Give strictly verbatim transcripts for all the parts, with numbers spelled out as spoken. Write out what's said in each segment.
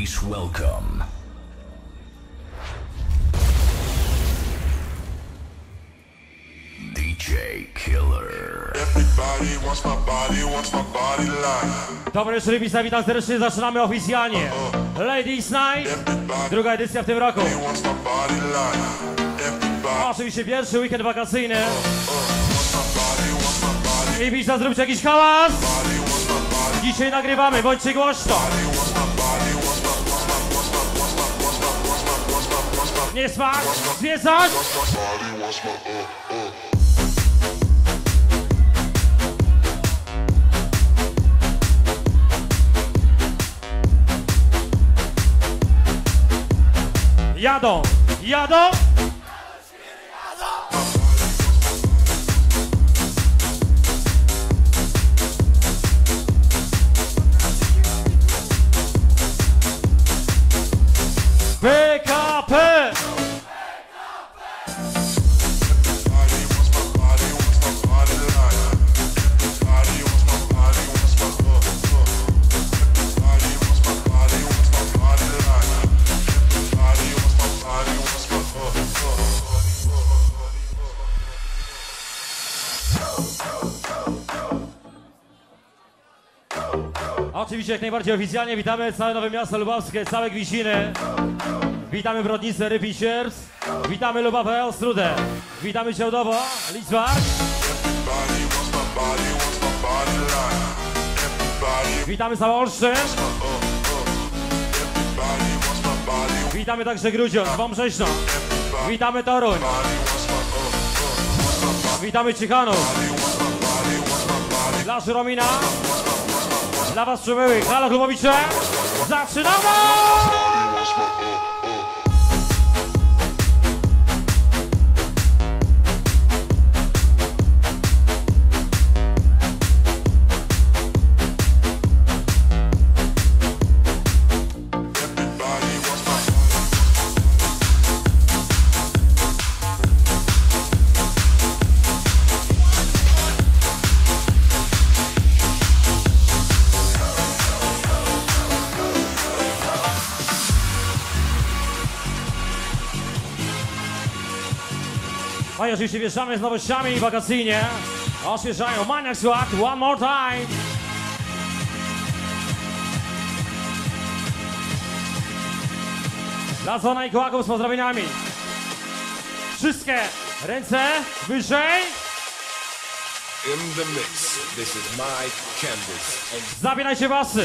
Please welcome D J Killer. Everybody wants my body, wants my body like. Dobry Szrybisa, witam serdecznie, zaczynamy oficjalnie. Ladies Night, druga edycja w tym roku. Wants my body like. Everybody Oczywiście pierwszy weekend wakacyjny. wants my body, wants my body, Ibiza, zróbcie jakiś hałas. body wants my body, Dzisiaj nagrywamy, bądźcie głośno. wants my body, wants my wants my wants my wants my wants my wants my wants my wants my Nie spać, zwiedzać. body wants my uh uh. Jadą, jadą. P K P. Body wants my body, wants my body like. Body wants my body, wants my uh uh. Body wants my body, wants my body like. Body wants my body, wants my uh uh. Oczywiście jak najbardziej oficjalnie witamy całe Nowe Miasto Lubawskie, całe Gwisiny. Witamy Brodnicę, Rypisiers. Witamy Lubawę, Ostrudę. Witamy Ciałdowo, Lidzbark. Everybody wants my body, wants my body like. Everybody Witamy Zaolszczyn. uh uh. Everybody wants my body, Witamy także Grudziądz, Wąbrześno. Witamy Toruń. body wants my uh uh. Witamy Ciechanów. Body wants my body, wants my body, Dla Żuromina. Dla was przybyłych. Halo Klubowicze. Zaczynamy! wants my uh uh. Everybody wants my A i oczywiście wjeżdżamy z nowościami wakacyjnie. Oświeżają Maniac Swag, one more time. Dla Zona i Kołaków z pozdrowieniami. Wszystkie ręce wyżej. In the mix, this is Mike Candice. And Zabierajcie basy.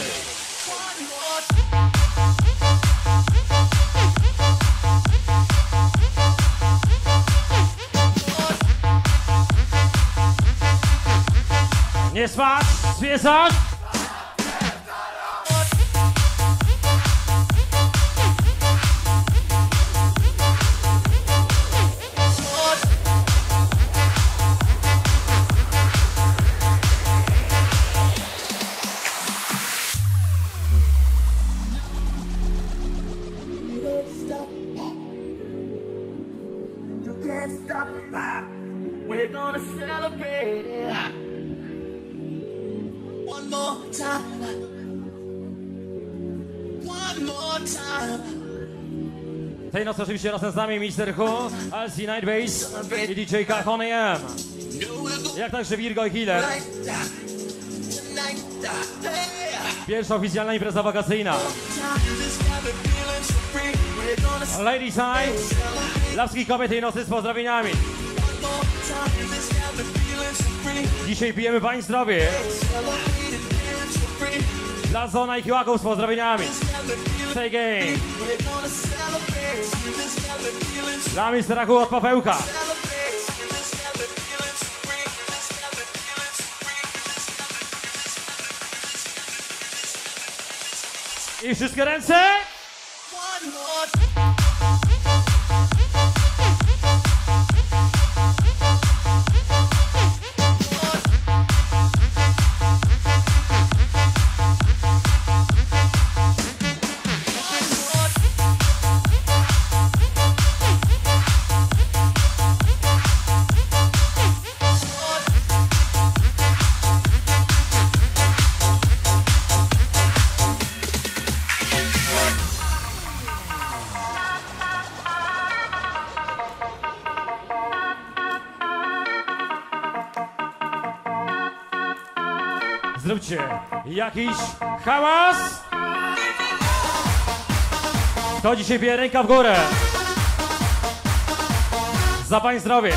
Nie spać, zwiedzać. Can't stop. We're gonna celebrate it. One more time. One more time. Tej nocy oczywiście razem z nami mister Hu, L C Night Bass i D J Kahon A M. Jak także Virgo i Healer. Pierwsza oficjalna impreza wakacyjna. Ladies Night. Dla wszystkich kobiet tej nocy z pozdrowieniami. Dzisiaj pijemy Pań zdrowie. Dla Zona i Kiłaków z pozdrowieniami. Say game. Dla mistera Hu od Pawełka. I wszystkie ręce. Zróbcie jakiś hałas. Kto dzisiaj bije ręka w górę? Za pań zdrowie.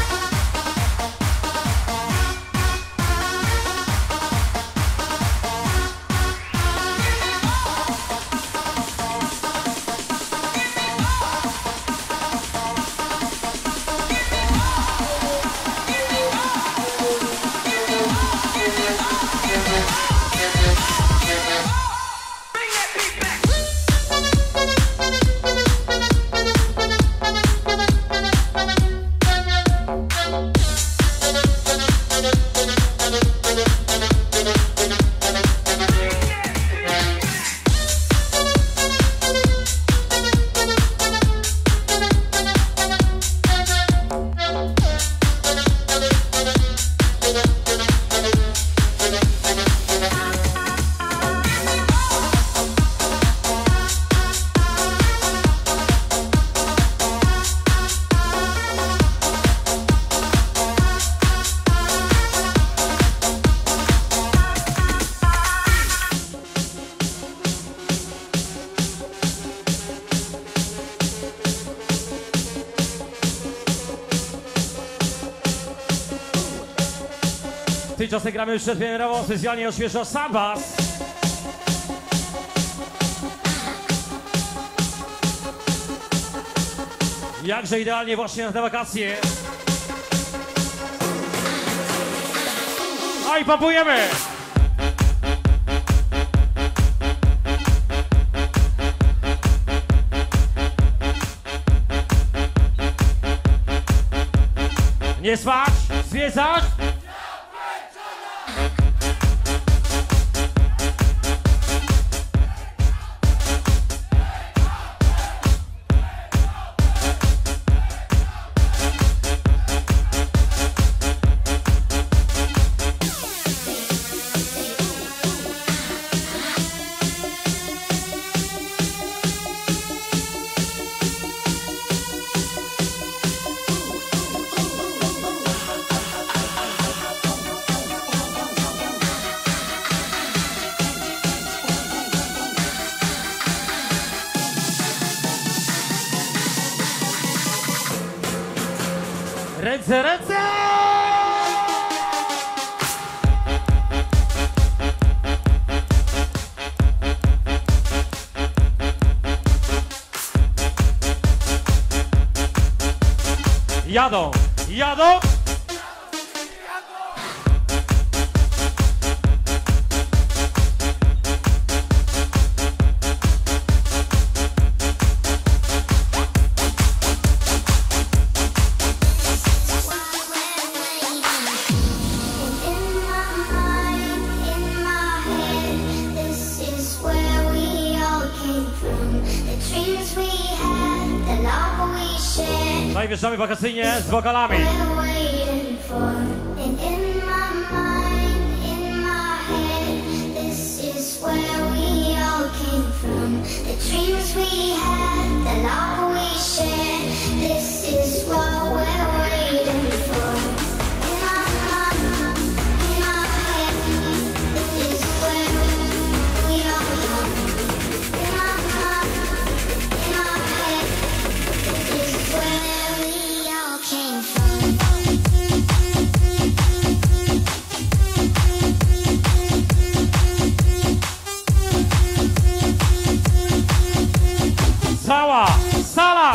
Tymczasem gramy już przedpremierową, specjalnie oświeża Sabas. Jakże idealnie właśnie na te wakacje. A i pompujemy! Nie spać, zwiedzać! Ręce, ręce! Jadą, jadą! No i wjeżdżamy wakacyjnie z wokalami. Cała sala!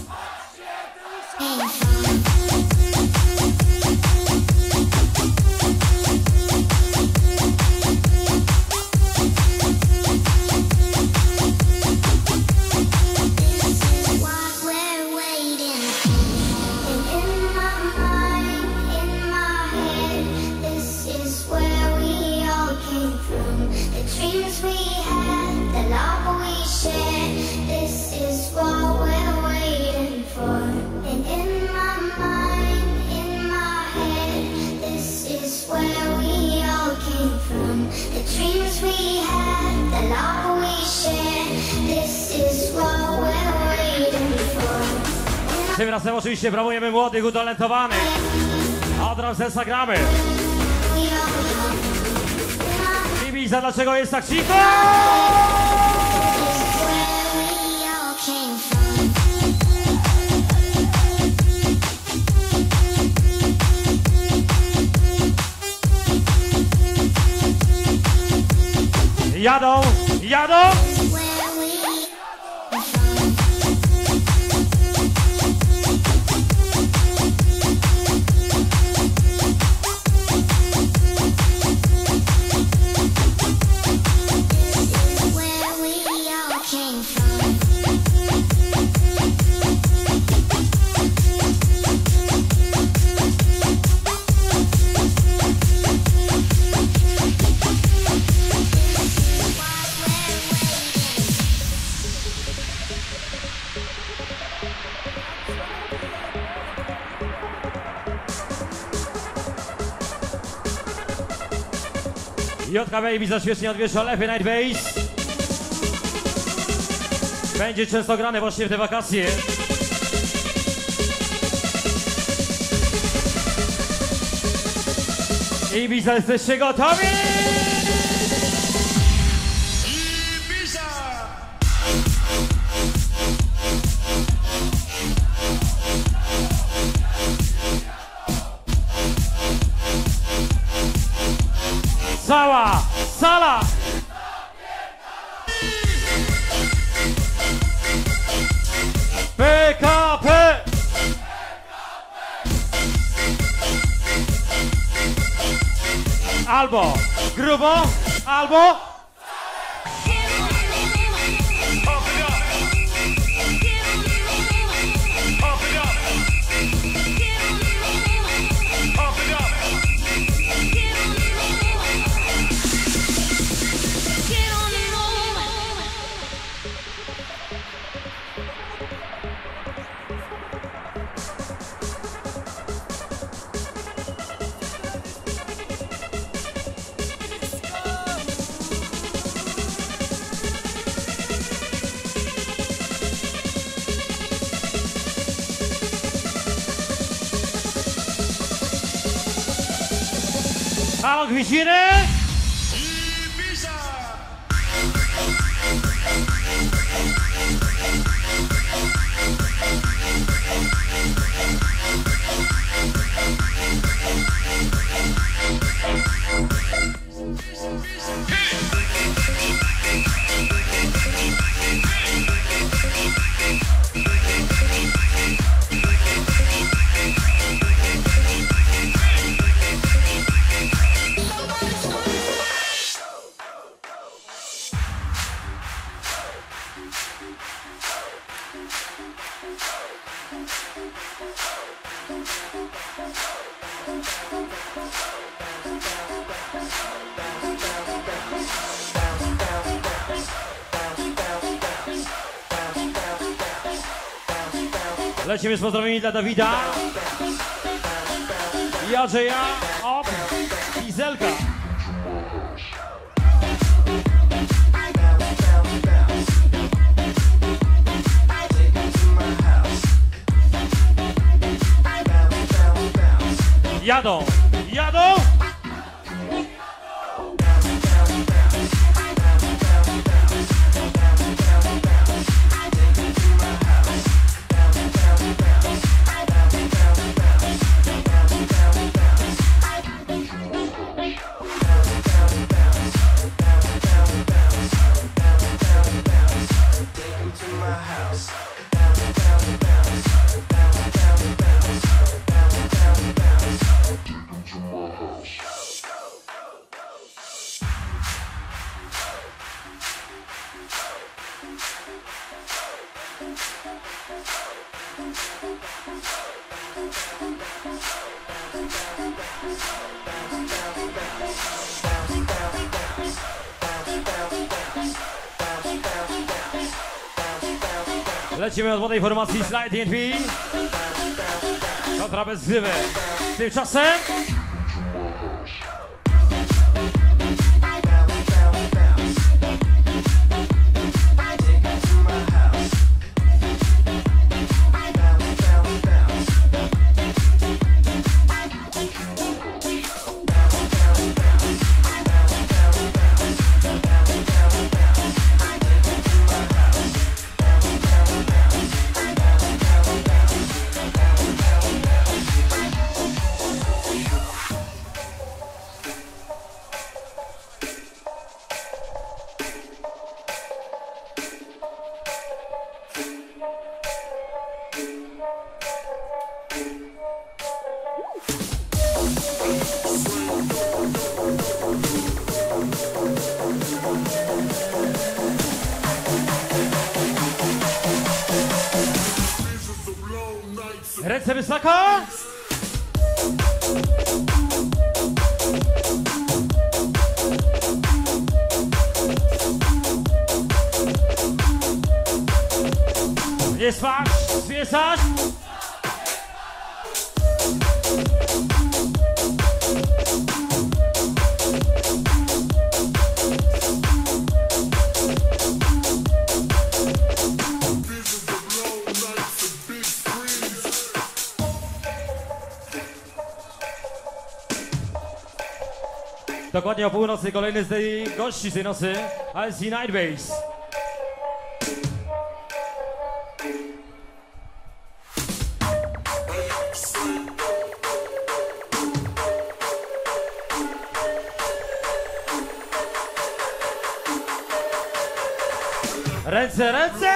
Tym razem oczywiście bramujemy młodych, utalentowanych. A od Ramsesa gramy. Ibiza, dlaczego jest tak cicho? Jadą, jadą! J K B Ibiza świetnie odwiesza Lefy Night Bass. Będzie często grane właśnie w te wakacje. Ibiza, jesteście gotowi? Cała sala! P K P! Albo grubo, albo... Halo, Gwiziny! Lecimy z pozdrowieniami dla Dawida, Jadrzeja, op, i Zelka. Jadą, jadą! Lecimy od młodej formacji Slide D N P. Kontra bez grywy. Tymczasem... Ręce wysoko! Nie spać, zwiesać! Dokładnie o północy kolejny z tej gości z tej nocy, I C Night Bass. Ręce, ręce!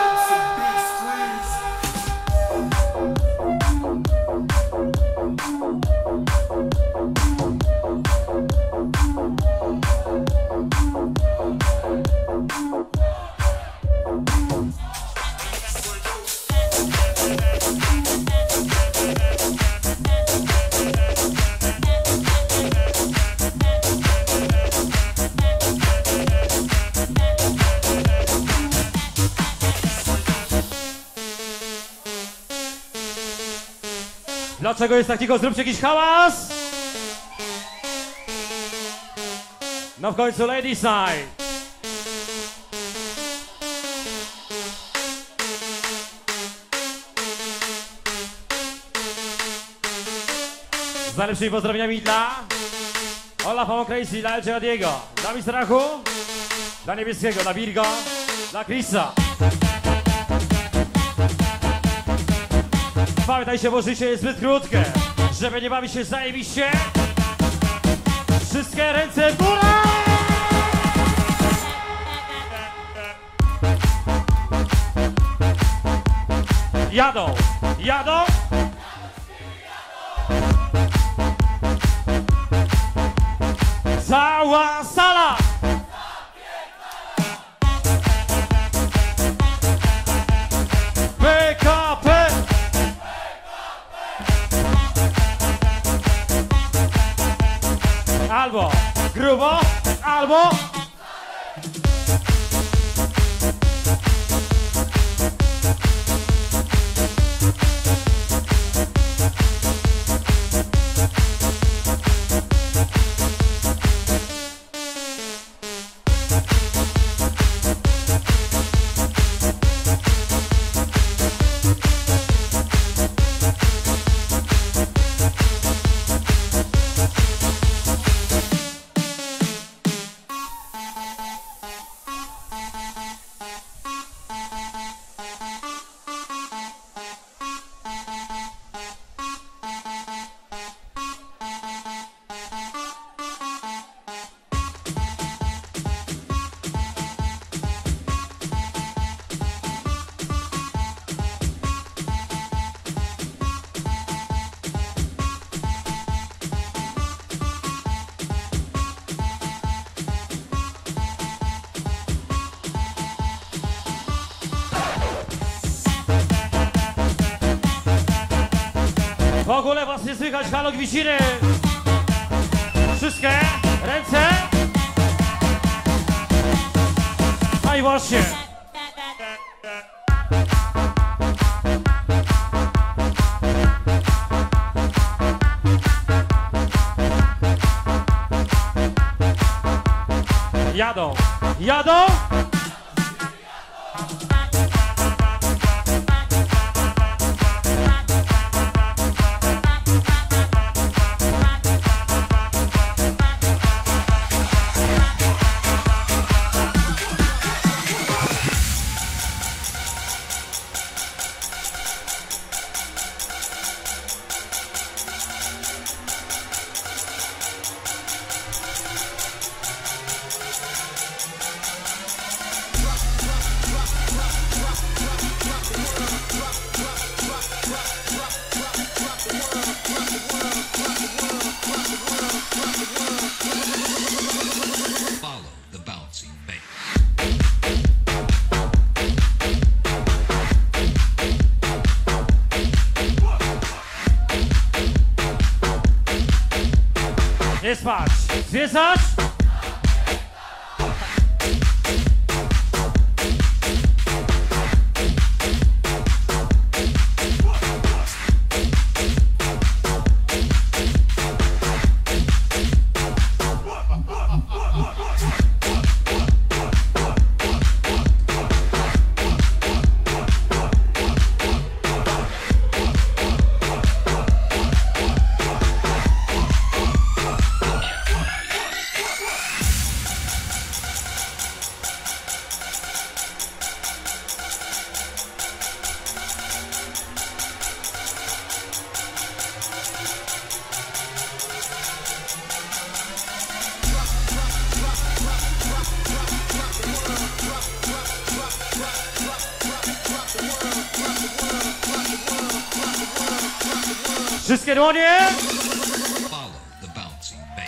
Dlaczego jest tak cicho? Zróbcie jakiś hałas! No w końcu Ladies Night! Z najlepszymi pozdrowieniami dla Ola Pamo Crazy, dla Elcia Diego, dla Mistrachu, dla Niebieskiego, dla Virgo, dla Chrisa. Pamiętajcie, bo życie jest zbyt krótkie, żeby nie bawić się zajebiście. Wszystkie ręce w górę! Jadą, jadą! Cała sala! P K P! Albo grubo, albo w ogóle was nie słychać, halo Gwisiny! Wszystkie ręce! A i właśnie! Jadą, jadą! spać, zwiedzać. Wszystkie dłonie! Follow the bouncing bass.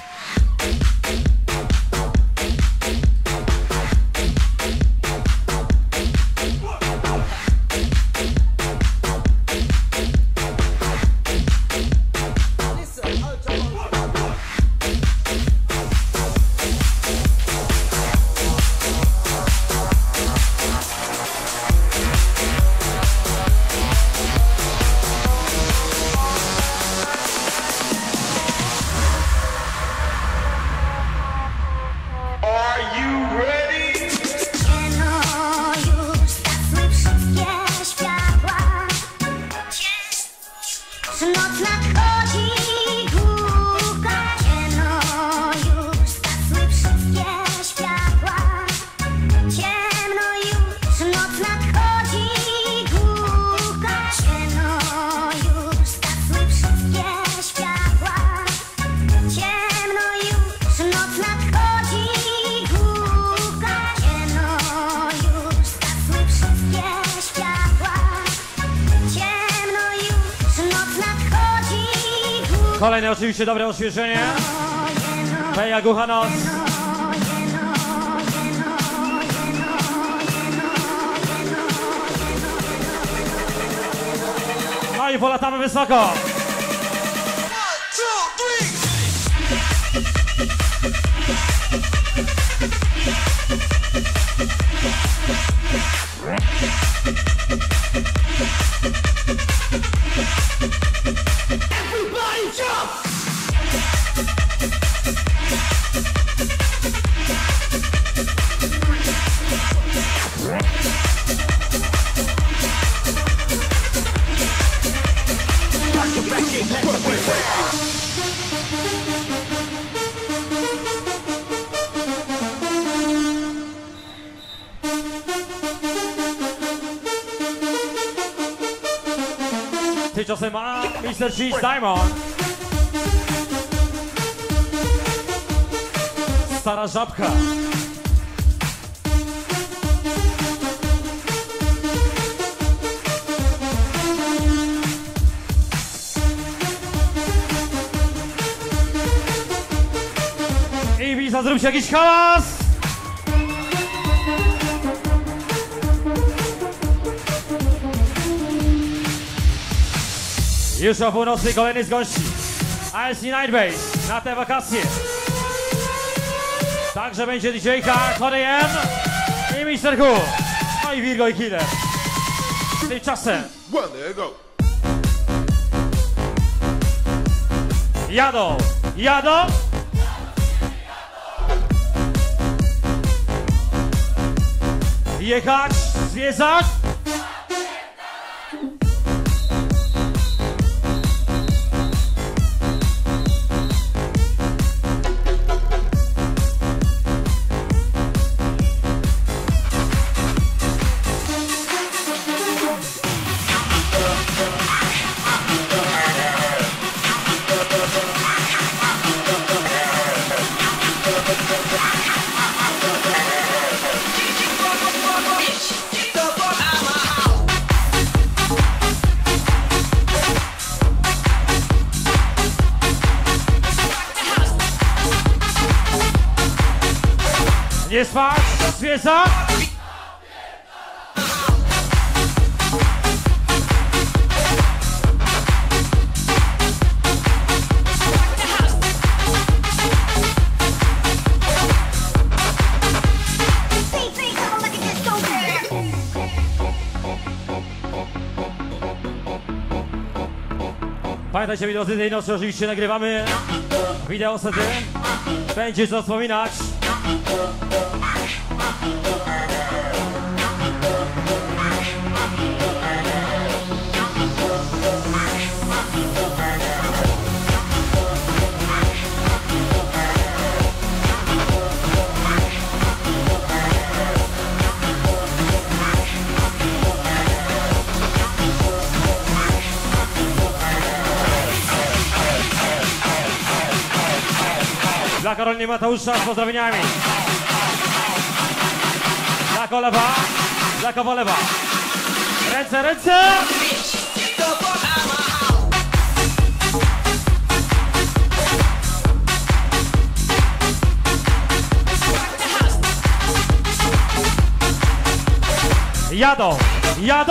Kolejne oczywiście dobre odświeżenie. Peja Głucha Noc. No i polatamy wysoko. Everybody jump! Tymczasem ma mister Cheese Diamond. Stara żabka. I Ibiza, zróbcie jakiś hałas! Już o północy kolejny z gości A S C Nightbase na te wakacje. Także będzie D J-ka, Cody M i mister Q. No i Virgo i Killer. Tymczasem Well, there you go. jadą, jadą. Jechać, zwiedzać. Nie spać, zwiedzać. Pamiętajcie, drodzy, tej nocy oczywiście nagrywamy wideo sety. Będzie co wspominać. Dla Karoliny Mateusza z pozdrowieniami. Dla Kolewa, dla Kowolewa. Ręce, ręce! Jadą, jadą!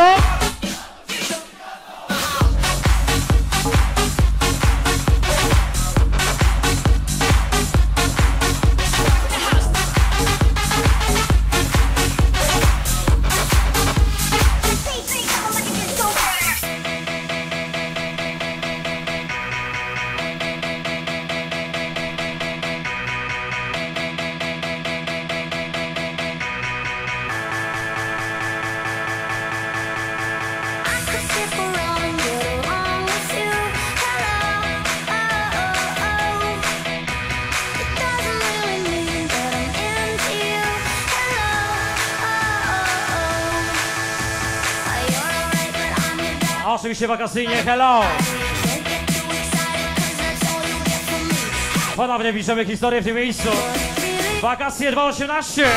Oczywiście wakacyjnie, hello! Ponownie piszemy historię w tym miejscu. Wakacje dwa osiemnaście.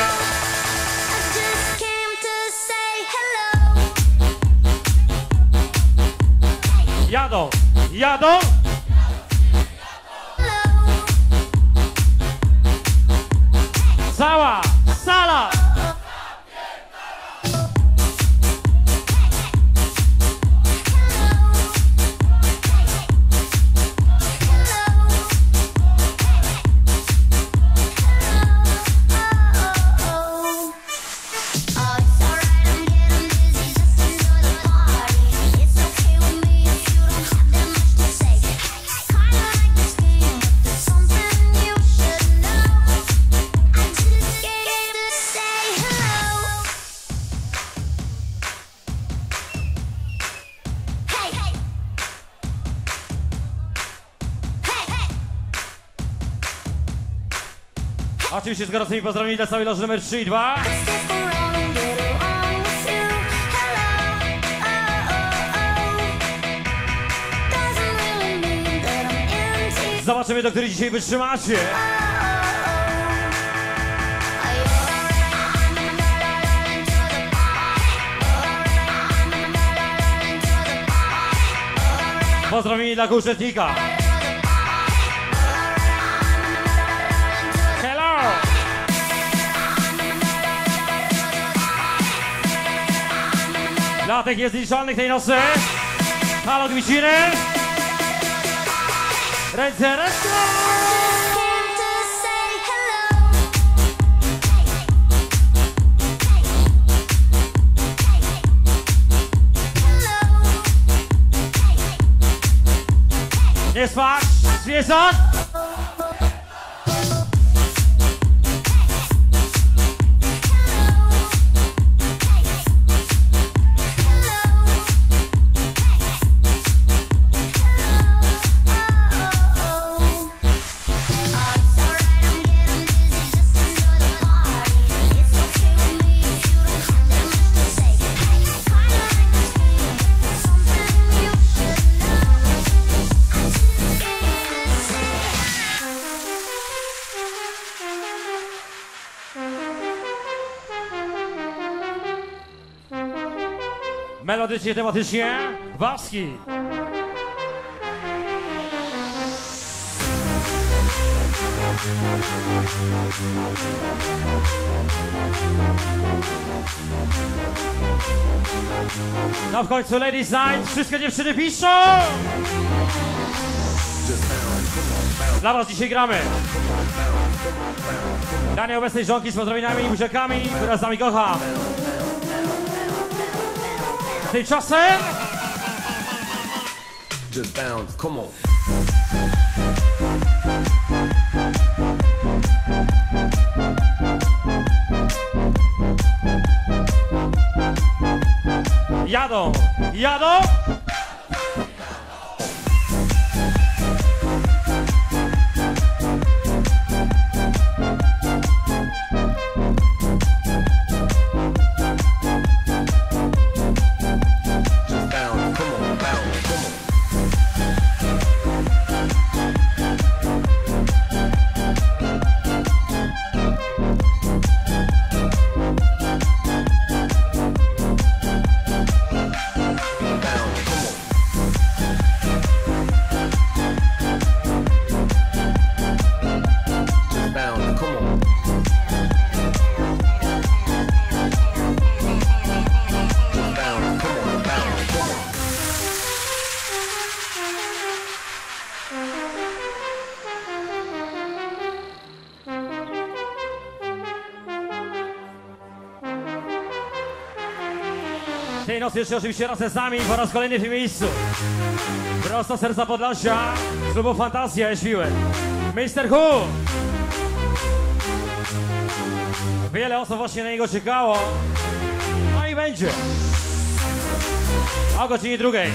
Jadą, jadą! Cała sala! Oczywiście z gorącymi pozdrowieniami dla całej loży numer trzy i dwa. Zobaczymy, do której dzisiaj wytrzymacie. Pozdrowienia dla uczestnika. Dla tych niezliczalnych tej nocy. Halo Gwiździny. Ręce, ręce. Nie spać, zwierzak. Melodycznie, tematycznie, Wawski. No w końcu Ladies Night, wszystkie dziewczyny piszą! Dla was dzisiaj gramy. Dla nieobecnej żonki z pozdrowieniami i buziakami, która z nami kocha. Tymczasem Just bounce, come on. Jadą, jadą! Tej nocy jeszcze oczywiście razem z nami po raz kolejny w tym miejscu. Prosto z serca Podlasia, z klubu Fantazja jest Siłek. mister Hu! Wiele osób właśnie na niego czekało. No i będzie. O godzinie drugiej.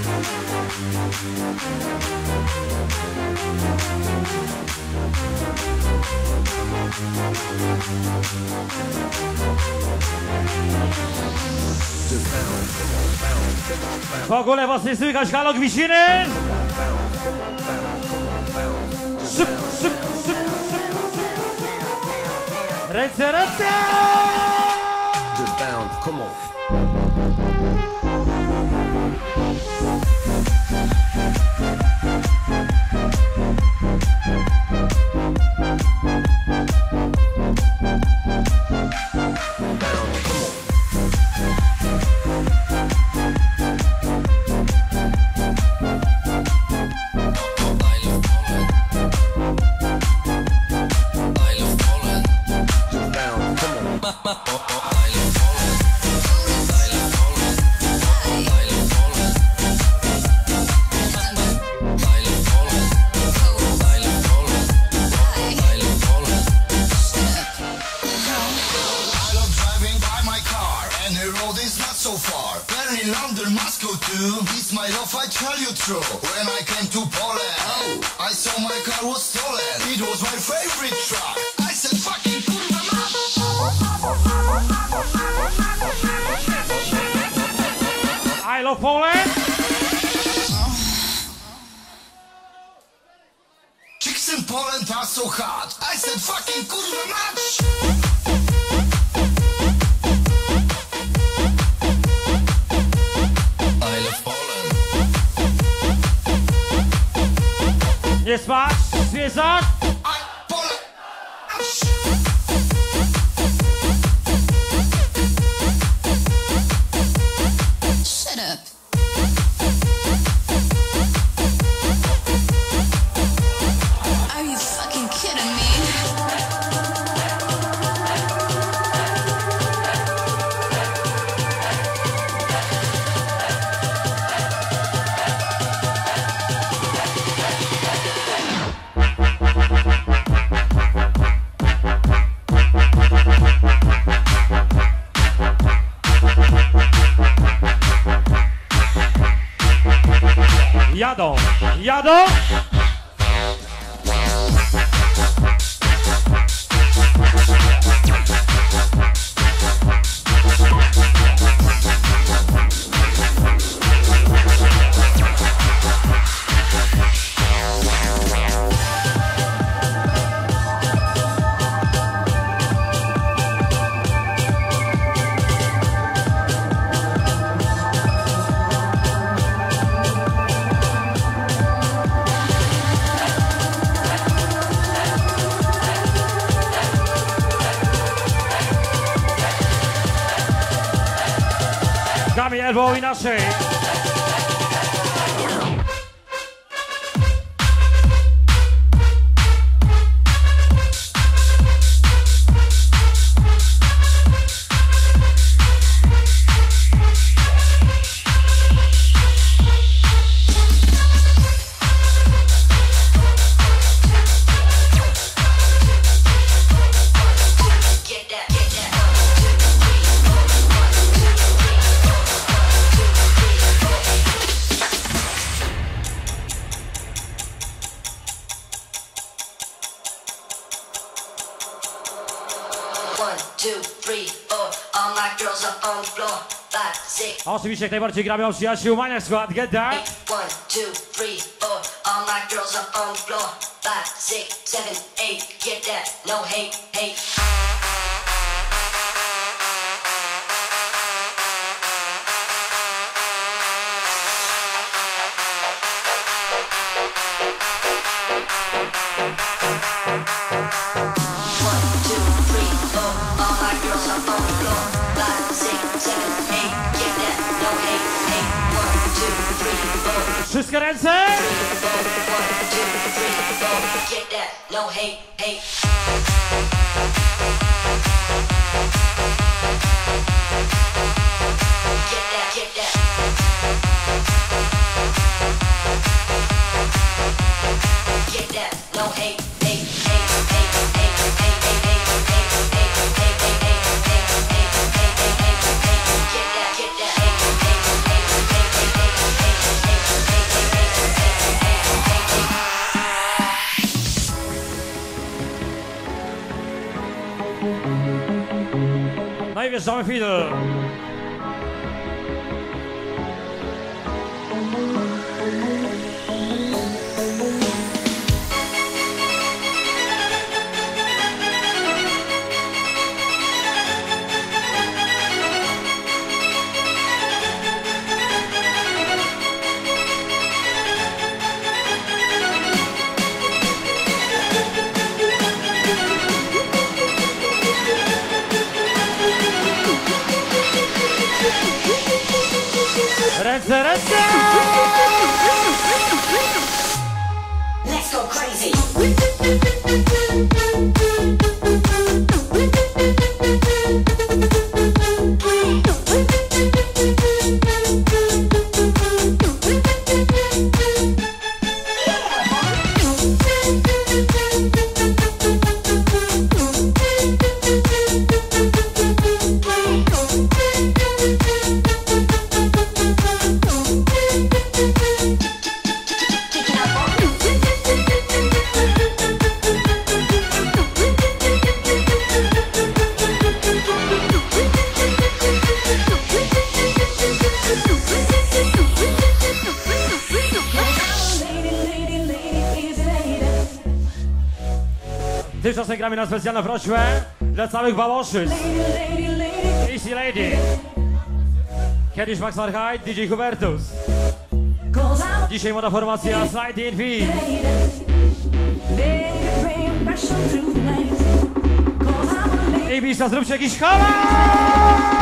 W ogóle was nie słychać, halo Gwisiny! Szyp, szyp, szyp, szyp, szyp. Ręce, ręce! Just bounce, come on. I love Poland! Chicks in Poland are so hot. I said fucking kurwa mać! I love Poland. Nie spać, zwiedzać! I Poland. Shut up. Are you fucking kidding me? Jadą, jadą! Damy elbow inaczej. A oczywiście jak najbardziej gramy o przyjaciół Maniac Squad, get that! One, two, three, four. All my girls up on the floor. Five, six, seven, eight. Get that? No hate, hate. One, two, three, four. All my girls up on the floor. Five, six, seven, eight. Get that? No hate, hate. One, two, three, four. Wszystkie ręce! Get that, no hate, hate. Get that, get that. Get that, no hate, hate, hate, hate, hate, hate, hate, hate, hate, hate, hate, hate, hate, hate, hate, hate, hate, get that, get that, hate, hate, hate, hate, hate, hate, No i wjeżdżamy fiddle. Ręce, ręce! let's go crazy. Tymczasem gramy na specjalną prośbę dla całych bałoszyc. Easy Lady. Kiedyś Max Marhajt, D J Hubertus. Dzisiaj młoda formacja Slide in V. Ibisa, zróbcie jakiś hałas!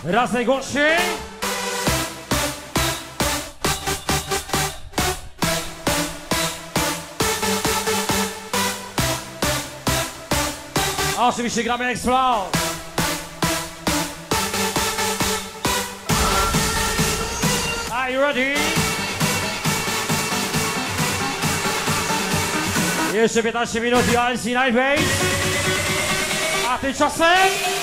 Raz najgłośniej. A oczywiście gramy Explode. Are you ready? Jeszcze piętnaście minut i O N C Night Bass. A tymczasem...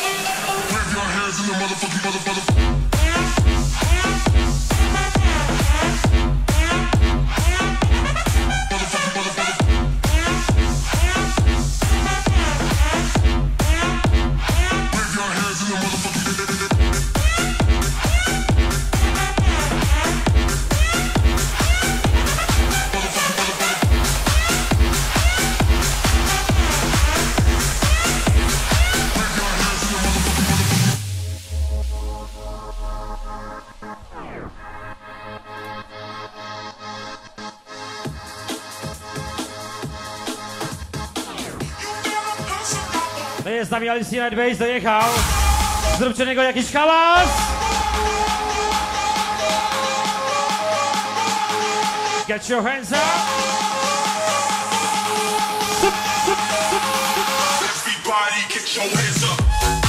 No jest z nami O N C Night Bass, dojechał. Zróbcie niego jakiś hałas. Get your hands up. Everybody get your hands up.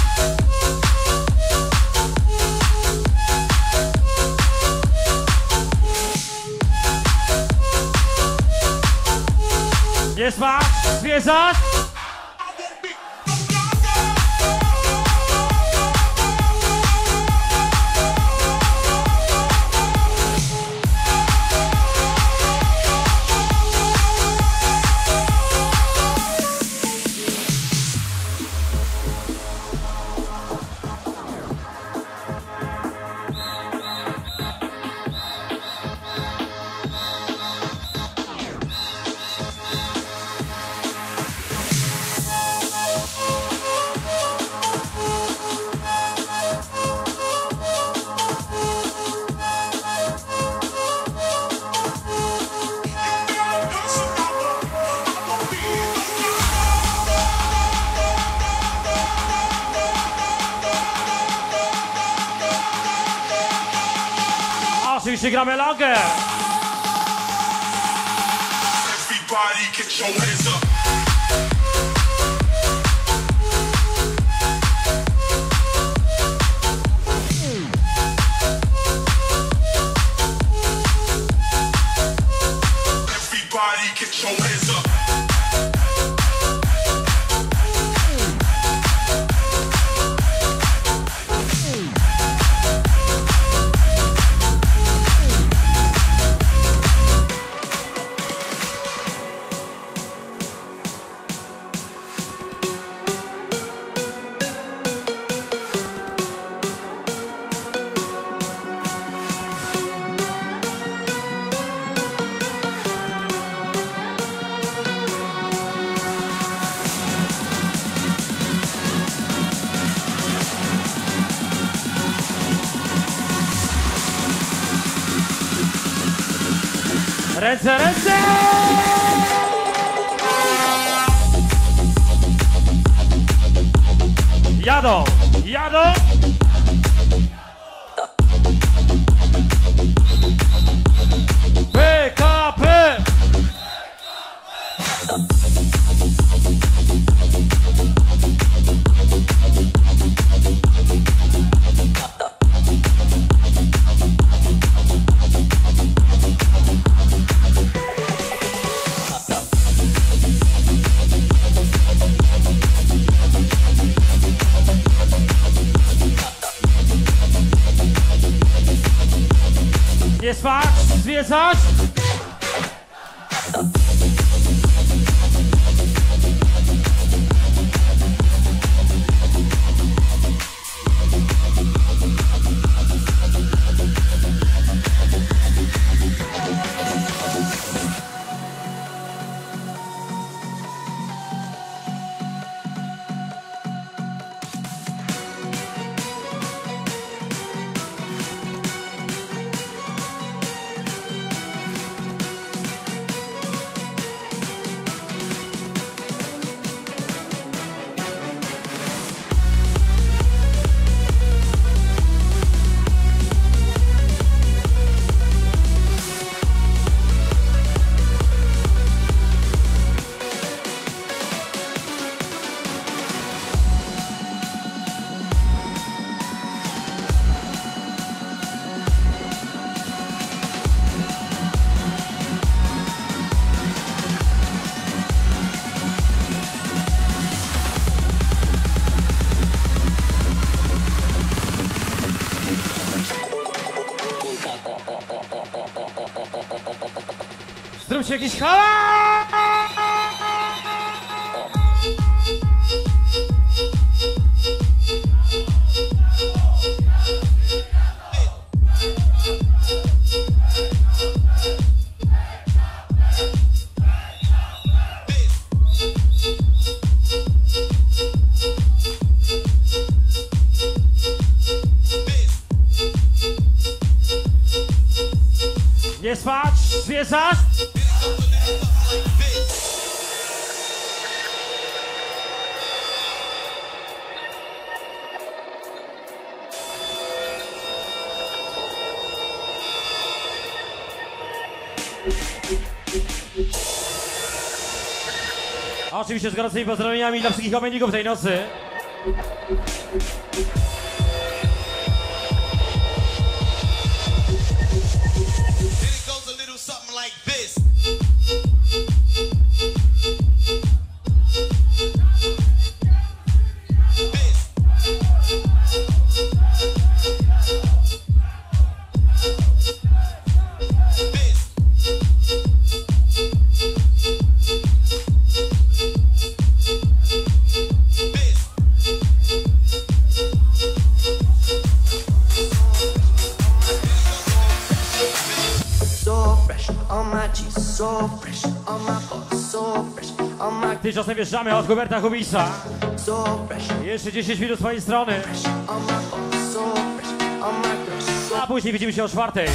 Jest Max, zwiedzasz? Oczywiście gramy Lager. Everybody get your hands up. Everybody get your hands up. Ręce, ręce! Jadą, jadą! P K P! Nie spać, zwiedzać! zróbcie jakiś hałas! Nie spać, zwieszasz? A oczywiście z gorącymi pozdrowieniami dla wszystkich komendników tej nocy. Tymczasem wjeżdżamy od Huberta Hubisa. Jeszcze dziesięć minut z mojej strony. A później widzimy się o czwartej.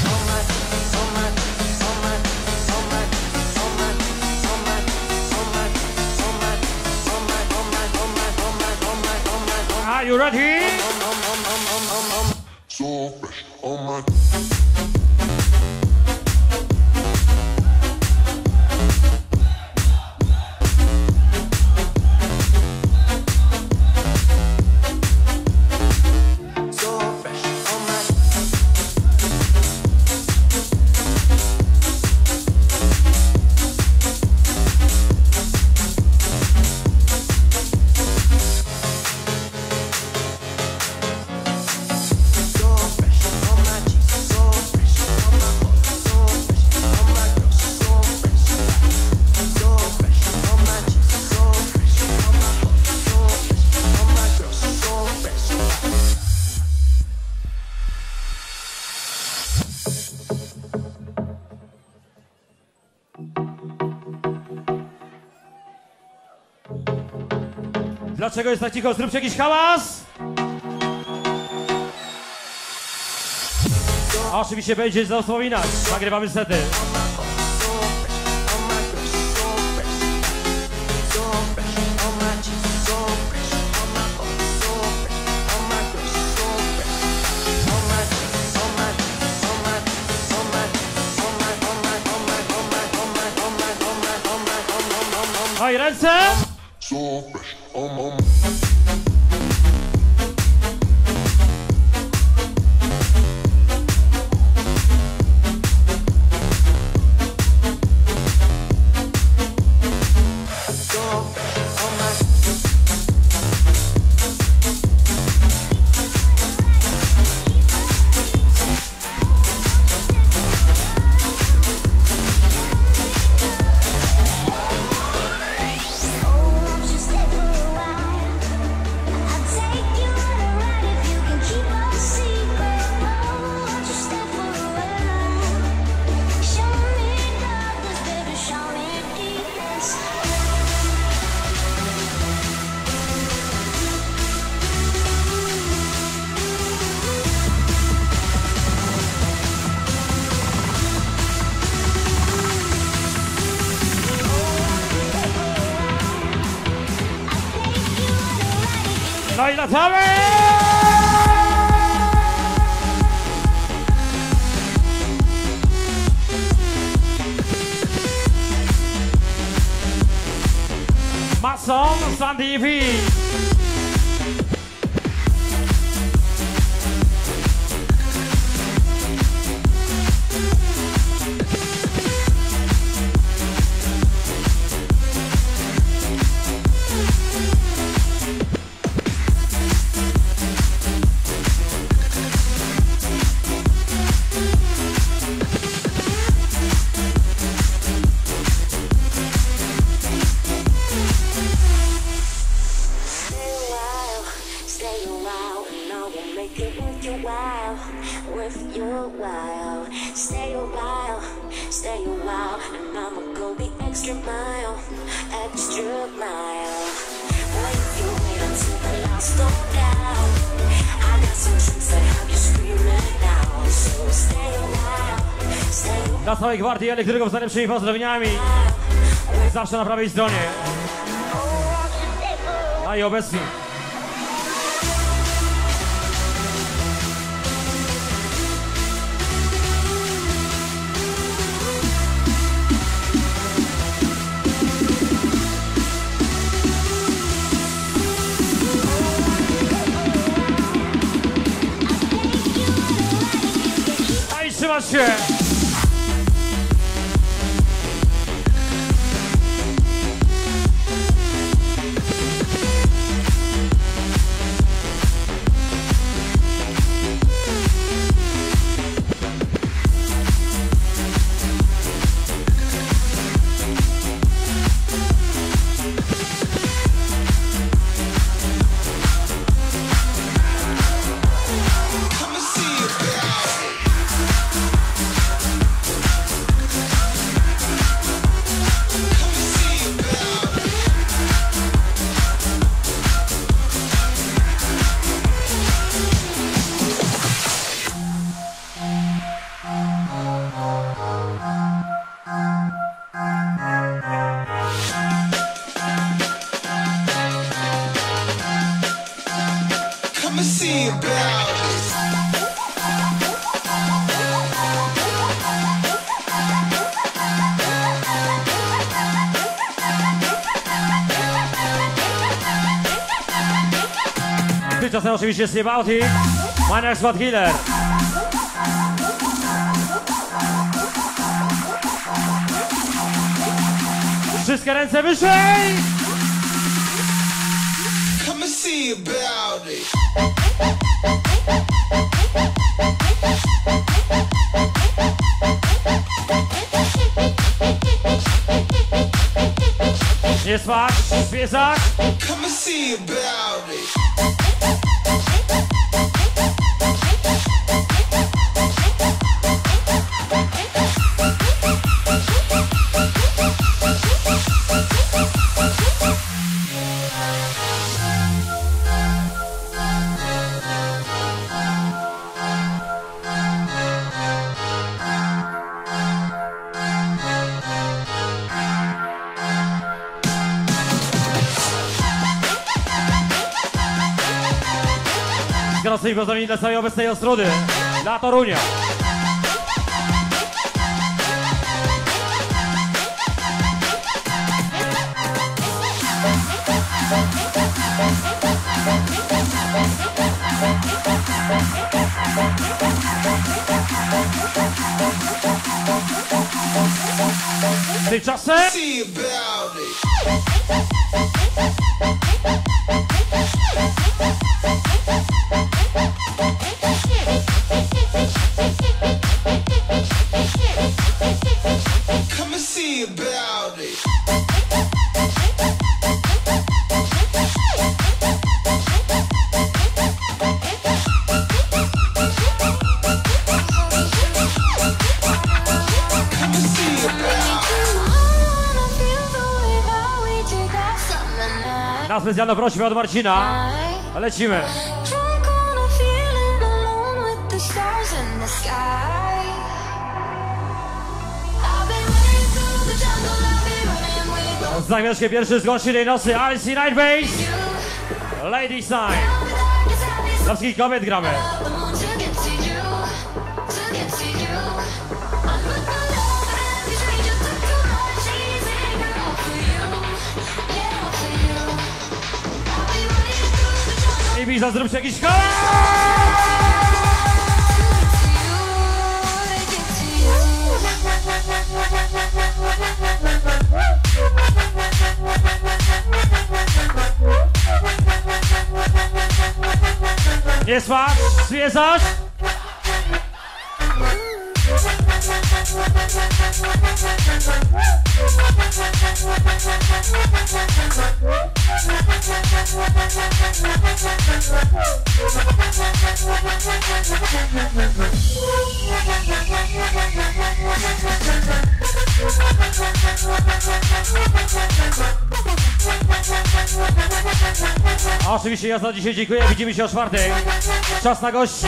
Are you ready? So fresh on my Dlaczego jest tak cicho? Zróbcie jakiś hałas! A oczywiście będzie za wspominać. Nagrywamy sety. No i ręce! so fresh on my No i latamy! Mason, Sandy V. worth your while. Stay a while, stay a while, and I'ma go the extra mile, extra mile. Wait, you wait until the lights go down. I got some tricks that have you screaming out. So stay a while, stay a while. Dla całej gwardii elektryków z najlepszymi pozdrowieniami. Zawsze na prawej stronie. A i obecni. A i trzymać się! Come and see about it. Tymczasem oczywiście Steve Aoki, Maniac Squad Killer. Wszystkie ręce wyżej! Come and see about it. Nie spać, piesach! Come and see about it. Gorącej pozdrowień dla całej obecnej Ostrudy, dla Torunia. Tymczasem See about it. Come and see about it. Come and see about it. na specjalną prośbę od Marcina lecimy. Zamieszkę pierwszy z gości tej nocy, I C Night Bass, Lady Sign. Dla wszystkich kobiet gramy. I Biza, zróbcie jakiś kolor! Nie spać, zwiezasz? A oczywiście ja za dzisiaj dziękuję, widzimy się o czwartej. Czas na gości.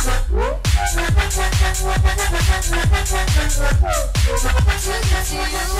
To you.